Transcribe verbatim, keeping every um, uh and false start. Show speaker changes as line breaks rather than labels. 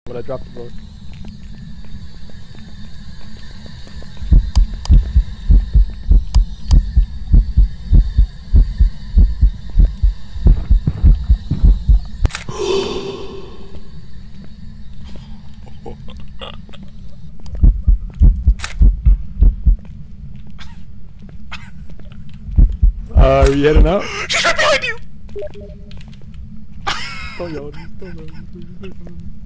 when I dropped the book. Uh, are you heading out?
She's right behind you!
Don't yell at me, don't yell at me.